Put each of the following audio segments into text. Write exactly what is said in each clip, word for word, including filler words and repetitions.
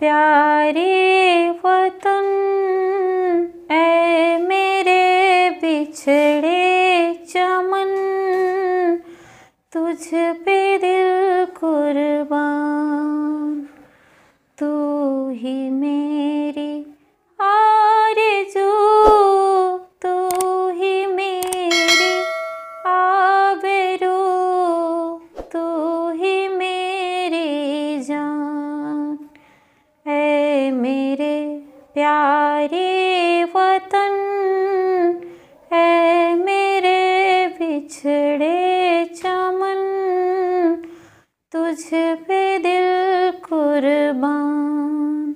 प्यारे वतन, ऐ मेरे बिछड़े चमन, तुझ पे दिल कुर्बान। तू ही मेरी आरज़ू, तू ही मेरी आबरू, तू ही मेरी जान। ऐ मेरे प्यारे वतन, ऐ मेरे बिछड़े चमन, तुझ पे दिल कुर्बान।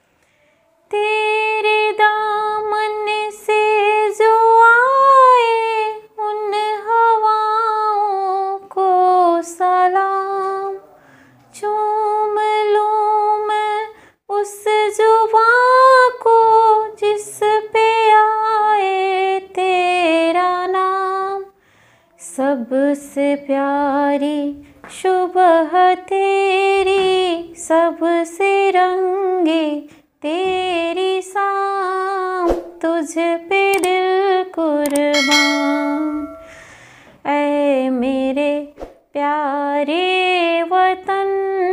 तेरे दामन से जो आए उन हवाओं को सलाम, चूम लूँ मैं उस जुबां को जिस पे आए तेरा नाम। सबसे प्यारी सुबह तेरी, सबसे रंगे तेरी शाम, तुझ पे दिल कुर्बान। ऐ मेरे प्यारे वतन,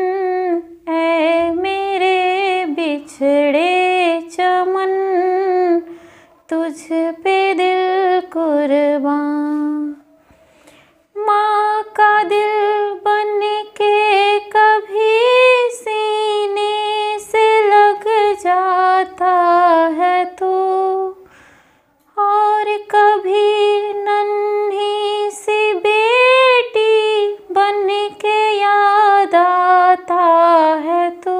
ऐ मेरे बिछड़े चमन, तुझ पे दिल कुर्बान। माँ का दिल बन के कभी सीने से लग जाता है तू, और कभी नन्ही सी बेटी बन के याद आता है तू।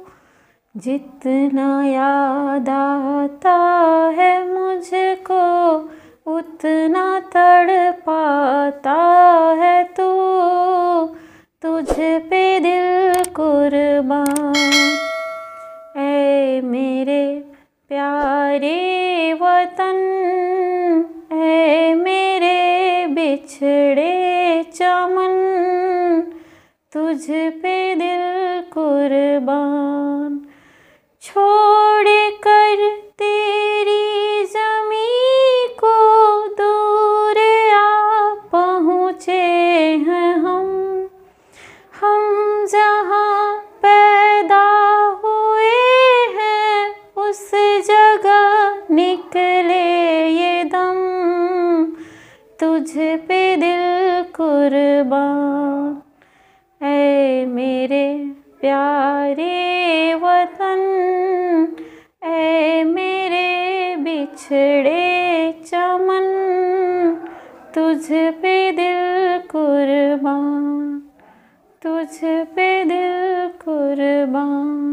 जितना याद आता है मुझको उतना तड़पाता है तू, तुझ पे दिल कुर्बान। ऐ मेरे प्यारे वतन, ऐ मेरे बिछड़े चमन, तुझ पे दिल कुर्बान। छोड़ कर तेरी ज़मीं को दूर आ पहुँचे हैं हम, हम जहाँ पैदा हुए हैं उस जगह निकले ये दम, तुझ पे दिल कुर्बान। ऐ मेरे प्यारे वतन, ऐ मेरे बिछड़े चमन, तुझ पे दिल कुर्बान, तुझ पे दिल कुर्बान।